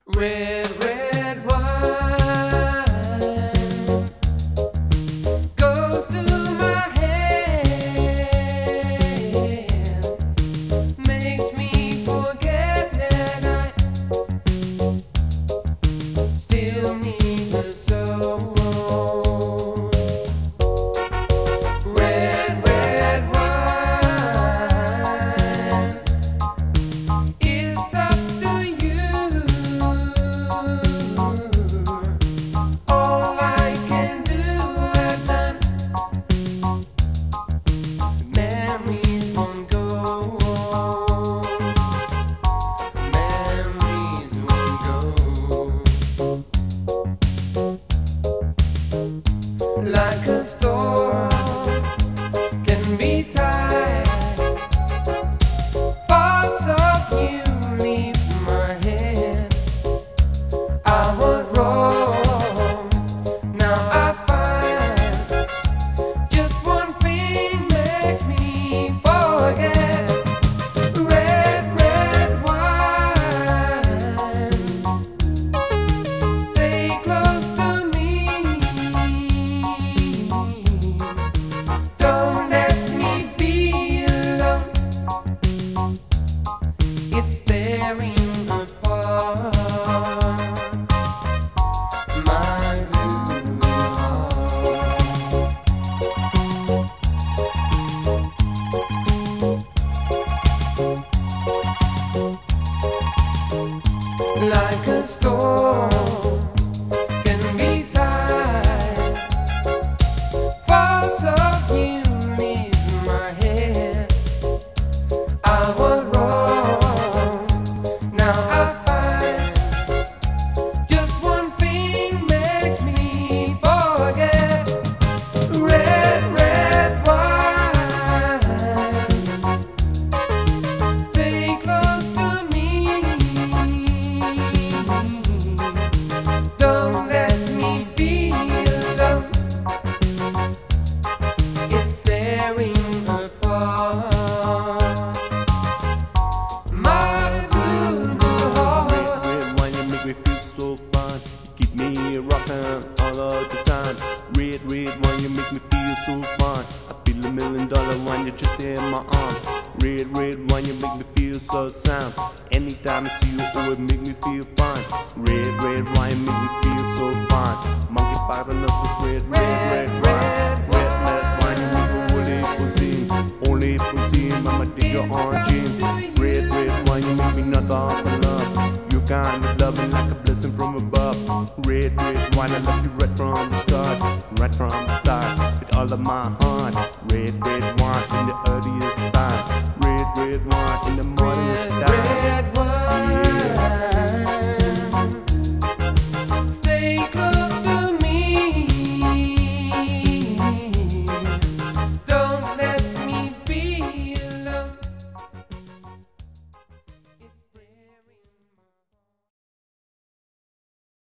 Red, red wine goes to my head, makes me forget that I still need the soul. Red, red wine is up to you. All I can do, I've done. Memories won't go. Memories won't go. Like a storm can be tied. Thoughts of you leave my head. I was wrong, now I find just one thing makes me forget. Red, red wine, stay close to me. Don't let me be alone. It's tearing apart my blue heart. Like a storm can be tied. Thoughts of you leave my head. I was wrong, now I find just one thing makes me forget. Red, red wine, stay close to me. Don't let me be alone. It's tearing apart my blue heart. Red wine, you make me feel so fine. Keep me rocking all of the time. Red wine, you make me feel so fine. I feel $1 million when you're just in my arms. Red wine, you make me feel so sound. Anytime I see you, oh, it make me feel fine. Red wine, make me feel so fine. Monkey fight on us with red wine. Red wine, you make me only cuisine. Mama, dig your orange jeans. Red wine, you make me not off for love. You kind of loving like a blessing from above. Red wine, I love you right from the start. Right from the start, with all of my heart. Red wine in the earliest time. Red wine in the morning.